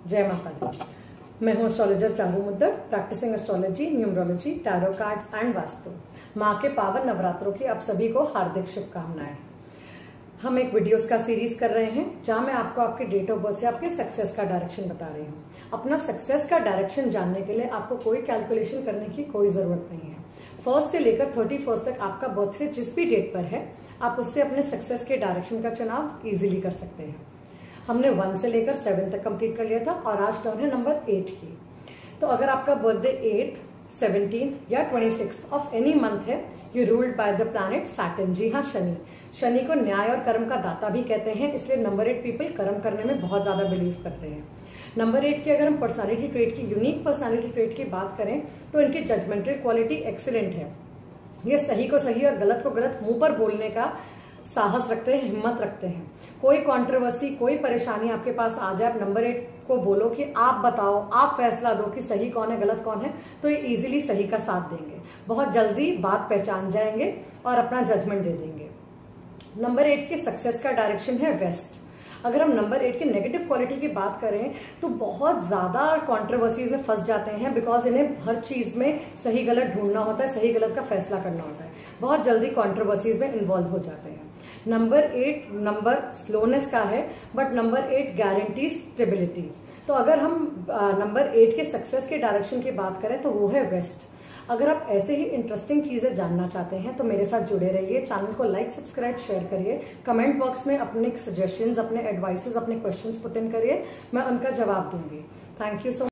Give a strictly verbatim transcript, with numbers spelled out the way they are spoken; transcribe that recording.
जय माता दी। मैं हूँ astrologer Charu Muddad, practising astrology, numerology, tarot cards and vastu. माँ के पावन नवरात्रों की आप सभी को हार्दिक शुभकामनाएं। हम एक वीडियोस का सीरीज कर रहे हैं जहां मैं आपको आपके डेट ऑफ बर्थ से आपके सक्सेस का डायरेक्शन बता रही हूँ। अपना सक्सेस का डायरेक्शन जानने के लिए आपको कोई कैलकुलेशन करने की कोई जरूरत नहीं है। फर्स्ट से लेकर थर्टी फर्स्ट तक आपका बर्थडे जिस भी डेट पर है, आप उससे अपने सक्सेस के डायरेक्शन का चुनाव इजीली कर सकते हैं। हमने वन से लेकर सेवन तक कंप्लीट कर लिया था और आज टर्न है नंबर एट की। तो अगर आपका बर्थडे एट, सेवनटीन्थ या twenty six of any month है, you ruled by the planet Saturn. जी हाँ, शनि। शनि को न्याय और कर्म का दाता भी कहते हैं, इसलिए नंबर एट पीपल कर्म करने में बहुत ज्यादा बिलीव करते हैं। नंबर एट की अगर हम पर्सनालिटी ट्रेट की, यूनिक पर्सनालिटी ट्रेट की बात करें तो इनकी जजमेंटल क्वालिटी एक्सीलेंट है। ये सही को सही और गलत को गलत मुंह पर बोलने का साहस रखते हैं, हिम्मत रखते हैं। कोई कंट्रोवर्सी, कोई परेशानी आपके पास आ जाए, आप नंबर एट को बोलो कि आप बताओ, आप फैसला दो कि सही कौन है गलत कौन है, तो ये इजीली सही का साथ देंगे। बहुत जल्दी बात पहचान जाएंगे और अपना जजमेंट दे देंगे। नंबर एट की सक्सेस का डायरेक्शन है वेस्ट। अगर हम नंबर एट की नेगेटिव क्वालिटी की बात करें तो बहुत ज्यादा कंट्रोवर्सीज में फंस जाते हैं, बिकॉज इन्हें हर चीज में सही गलत ढूंढना होता है, सही गलत का फैसला करना होता है। बहुत जल्दी कंट्रोवर्सीज में इन्वॉल्व हो जाते हैं। नंबर एट नंबर स्लोनेस का है, but number eight guarantee stability. तो अगर हम नंबर एट के सक्सेस के डायरेक्शन की बात करें तो वो है वेस्ट। अगर आप ऐसे ही इंटरेस्टिंग चीजें जानना चाहते हैं तो मेरे साथ जुड़े रहिए। चैनल को लाइक, सब्सक्राइब, शेयर करिए। कमेंट बॉक्स में अपने सजेशंस, अपने एडवाइसेस, अपने क्वेश्चंस पुट इन करिए, मैं उनका जवाब दूंगी। Thank you so